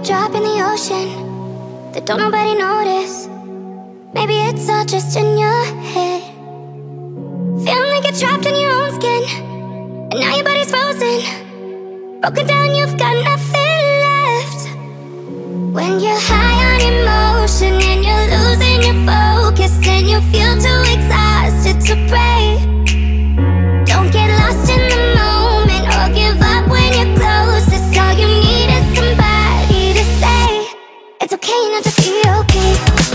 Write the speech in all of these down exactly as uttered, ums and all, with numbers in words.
drop in the ocean that don't nobody notice. Maybe it's all just in your head. Feeling like you're trapped in your own skin, and now your body's frozen. Broken down, you've got nothing left. When you're high on emotion and you're losing your focus, and you feel too exhausted to pray. Don't get lost in the moment or give up when you're closest. All you need is somebody to say it's okay not to be okay.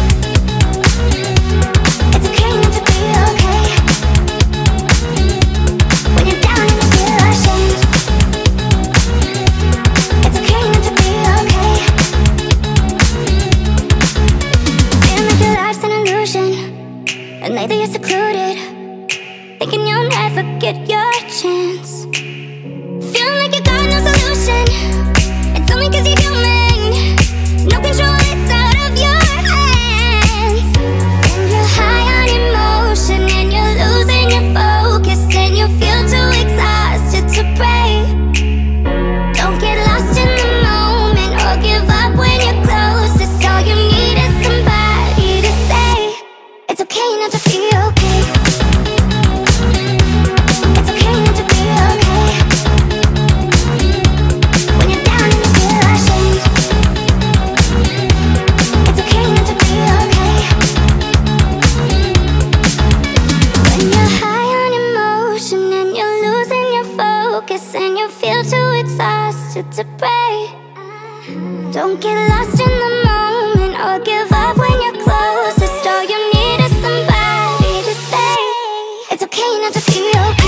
It's okay not to be okay. When you're down and you feel ashamed, it's okay not to be okay. Feeling like your life's an illusion, and lately you're secluded, thinking you'll never get your chance. Feeling like you got no solution, it's only cause you're human. No control, it's out of your hands. And you're high on emotion and you're losing your focus, and you feel too exhausted to pray. Don't get lost in the moment or give up when you're closest. All you need is somebody to say it's okay not to be okay. It's okay not to be okay. When you're down and you feel ashamed, it's okay not to be okay. When you're high on emotion and you're losing your focus, and you feel too exhausted to pray. Don't get lost in the moment or give up when you're closest. All you need is somebody to say it's okay not to be okay.